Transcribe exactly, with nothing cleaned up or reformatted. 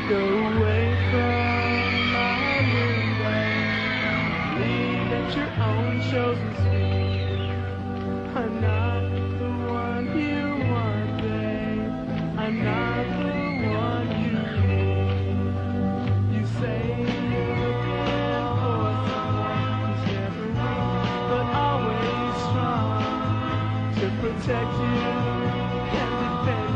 Go away from my window, leave at your own chosen speed. I'm not the one you want, babe. I'm not the one you need. You say you're looking for someone who's never weak, but always strong to protect you and defend